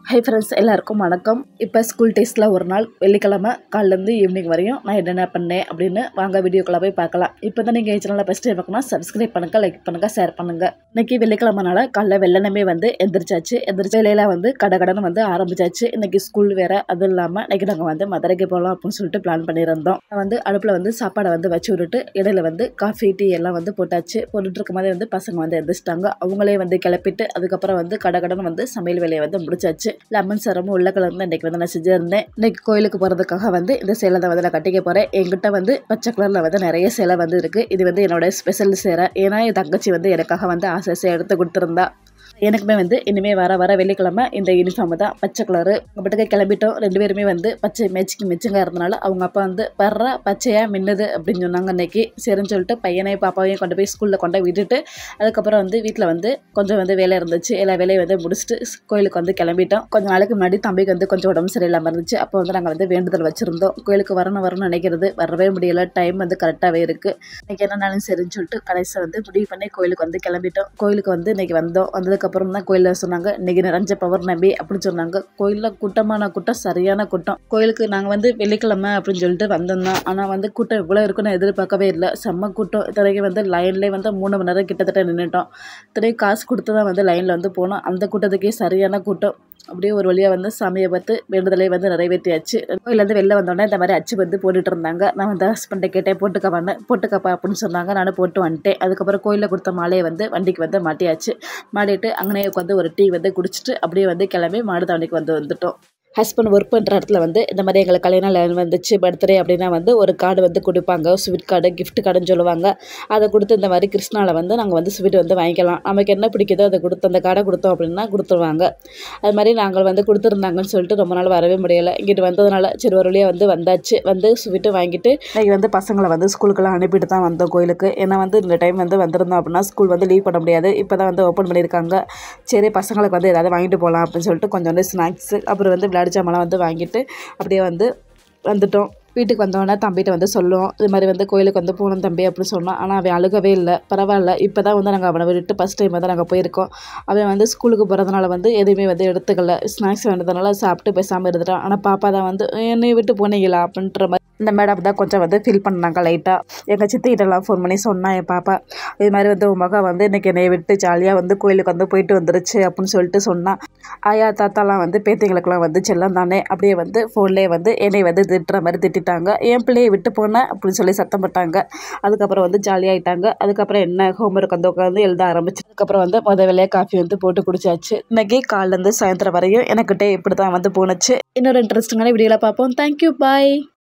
Hi friends, எல்லாருக்கும் வணக்கம். இப்போ ஸ்கூல் டேஸில் ஒரு நாள் வெள்ளிக்கிழமை காலிலேருந்து ஈவினிங் வரையும் நான் என்னென்ன பண்ணேன் அப்படின்னு வாங்க வீடியோக்குள்ளே போய் பார்க்கலாம். இப்போ தான் நீங்கள் சேனலில் ஃபஸ்ட் டைம் பார்க்கணும், சப்ஸ்கிரைப் பண்ணுங்கள், லைக் பண்ணுங்கள், ஷேர் பண்ணுங்கள். இன்றைக்கி வெள்ளிக்கிழமைனால காலைல வெள்ளனமே எந்திரிச்சாச்சு. வேலையில் கடை ஆரம்பிச்சாச்சு. இன்றைக்கி ஸ்கூல் வேறு. அதுவும் இல்லாமல் இன்றைக்கி நாங்கள் மதுரைக்கு போகலாம் அப்படின்னு சொல்லிட்டு பிளான் பண்ணியிருந்தோம். அடுப்பில் சாப்பாடை வச்சு விட்டுட்டு இடையில காஃபி டீ எல்லாம் போட்டாச்சு. போட்டுட்டு இருக்கும் போதே பசங்க எந்திரிச்சிட்டாங்க. அவங்களே கிளப்பிட்டு அதுக்கப்புறம் கடை சமையல் வேலையை முடிச்சாச்சு. லெமன் சரமும் உருளைக்கிழங்கு இன்னைக்கு நான் செஞ்சிருந்தேன். இன்னைக்கு கோயிலுக்கு போகிறதுக்காக இந்த சேலை தான் நான் கட்டிக்க போகிறேன். என்கிட்ட பச்சை கலரில் நிறைய சேலை இருக்கு. இது என்னோட ஸ்பெஷல் சேலை. ஏன்னா என் தங்கச்சி எனக்காக ஆசை எடுத்து கொடுத்துருந்தா. எனக்குமே இனிமே வர வெள்ளிக்கிழமை இந்த யூனிஃபார்ம் தான் பச்சை கலரு. பட்டுக்க கிளம்பிட்டோம். ரெண்டு பேருமே பச்சை மிச்சுங்க இருந்தனால அவங்க அப்பா வர்ற பச்சையா மின்னுது அப்படின்னு சொன்னாங்க. இன்னைக்கு சரின்னு சொல்லிட்டு பையனையும் பாப்பாவையும் கொண்டு போய் ஸ்கூலில் கொண்டு விட்டுட்டு அதுக்கப்புறம் வீட்டில் கொஞ்சம் வேலை இருந்துச்சு. எல்லா வேலையும் முடிச்சுட்டு கோயிலுக்கு கிளம்பிட்டோம். கொஞ்சம் நாளைக்கு முன்னாடி தம்பிக்கு கொஞ்சம் உடம்பு சரியில்லாமல் இருந்துச்சு. அப்போ நாங்கள் வேண்டுதல் வச்சுருந்தோம். கோயிலுக்கு வரணும்னு நினைக்கிறது, வரவே முடியலை. டைம் கரெக்டாகவே இருக்குது. இன்னைக்கு என்னன்னாலும் சரின்னு சொல்லிட்டு கடைசி முடிவு பண்ணி கோயிலுக்கு கிளம்பிட்டோம். கோயிலுக்கு இன்னைக்கு வந்ததுக்கு அப்புறம் தான் கோயிலில் சொன்னாங்க இன்னைக்கு நிறைஞ்ச பௌர்ணமி அப்படின்னு சொன்னாங்க. கோயிலில் கூட்டமான கூட்டம், சரியான கூட்டம். கோயிலுக்கு நாங்கள் வெள்ளிக்கிழமை அப்படின்னு சொல்லிட்டு வந்திருந்தோம். ஆனால் கூட்டம் இவ்வளோ இருக்குன்னு எதிர்பார்க்கவே இல்லை. செம்ம கூட்டம். இத்தனைக்கு லைன்லேயே 3 மணி நேரம் கிட்டத்தட்ட நின்றுட்டோம். இத்தனைக்கு காசு கொடுத்து தான் லைனில் போனோம். அந்த கூட்டத்துக்கே சரியான கூட்டம். அப்படியே ஒரு வழியாக சாமியை பார்த்து வேண்டுதலை நிறைவேற்றியாச்சு. கோயிலேருந்து வெளில வந்தோடனே இந்த மாதிரி அச்சு போட்டுட்டு இருந்தாங்க. நான் ஹஸ்பண்டை கேட்டேன், போட்டுக்கப்பா அப்படின்னு சொன்னாங்க. நானும் போட்டு வந்துட்டேன். அதுக்கப்புறம் கோயிலில் கொடுத்த மாலையை வண்டிக்கு மாட்டியாச்சு. மாட்டிட்டு அங்கனே ஒரு டீ குடிச்சிட்டு அப்படியே கிளம்பி மாடுதாவணிக்கு வந்துட்டோம். ஹஸ்பண்ட் ஒர்க் பண்ணுற இடத்துல இந்த மாதிரி எங்களுக்கு கல்யாணம் லைன் வந்துச்சு, பர்த்டே அப்படின்னா ஒரு கார்டு கொடுப்பாங்க. ஸ்வீட் கார்டு, கிஃப்ட் கார்டுன்னு சொல்லுவாங்க. அதை கொடுத்து இந்த மாதிரி கிருஷ்ணாவில் நாங்கள் ஸ்வீட் வாங்கிக்கலாம். நமக்கு என்ன பிடிக்குதோ அதை கொடுத்து அந்த கார்டை கொடுத்தோம் அப்படின்னா கொடுத்துருவாங்க. அது மாதிரி நாங்கள் கொடுத்துருந்தாங்கன்னு சொல்லிட்டு ரொம்ப நாள் வரவே முடியலை. இங்கிட்டு வந்ததுனால சரி ஒரு வழியாக வந்தாச்சு. ஸ்வீட்டு வாங்கிட்டு இன்றைக்கி பசங்களை ஸ்கூலுக்கெல்லாம் அனுப்பிட்டு தான் வந்தோம் கோயிலுக்கு. ஏன்னா இந்த டைம் வந்திருந்தோம் அப்படின்னா ஸ்கூல் லீவ் பண்ண முடியாது. இப்போ தான் ஓப்பன் பண்ணியிருக்காங்க. சரி பசங்களுக்கு ஏதாவது வாங்கிட்டு போகலாம் அப்படின்னு சொல்லிட்டு கொஞ்சம் ஸ்நாக்ஸு அப்புறம் விளையாடிச்சாமெல்லாம் வாங்கிட்டு அப்படியே வந்துட்டோம். வீட்டுக்கு வந்தோடனே தம்பிகிட்ட சொல்லுவோம், இது மாதிரி கோயிலுக்கு போகணும் தம்பி அப்படின்னு சொன்னோம். ஆனால் அவன் அழுகவே இல்லை. பரவாயில்ல, இப்போ தான் நாங்கள் அவனை விட்டு ஃபஸ்ட் டைம் நாங்கள் போயிருக்கோம். அவன் ஸ்கூலுக்கு போகிறதுனால எதுவுமே எடுத்துக்கல. ஸ்நாக்ஸ் வேண்டதுனால சாப்பிட்டு பேசாமல் இருந்துட்டான். ஆனால் பாப்பா தான் என்னை விட்டு போனீங்களா அப்படின்ற மாதிரி இந்த மேடம் தான் கொஞ்சம் ஃபீல் பண்ணாங்க லைட்டாக. எங்கள் சித்திகிட்டலாம் ஃபோன் பண்ணி சொன்னான் என் பாப்பா, இது மாதிரி உன் மகன் இன்றைக்கி என்னை விட்டு ஜாலியாக கோயிலுக்கு போயிட்டு வந்துருச்சு அப்படின்னு சொல்லிட்டு சொன்னான். ஆயா தாத்தாலாம் பேத்திங்களுக்கெல்லாம் செல்லம் தானே அப்படியே ஃபோன்லேயே என்னை திட்டுற மாதிரி திட்டாங்க. என் பிள்ளையை விட்டு போனேன் அப்படின்னு சொல்லி சத்தம் போட்டாங்க. அதுக்கப்புறம் ஜாலியாகிட்டாங்க. அதுக்கப்புறம் என்ன ஹோம்ஒர்க் உட்காந்து எழுத ஆரம்பிச்சு. அதுக்கப்புறம் முதல் வேலையாக காஃபி போட்டு குடிச்சாச்சு. இன்றைக்கி காலிலேருந்து சாயந்தரம் வரையும் எனக்கிட்டே இப்படி தான் போணுச்சு. இன்னொரு இன்ட்ரெஸ்டிங்கான வீடியோவில் பார்ப்போம். தேங்க்யூ, பாய்.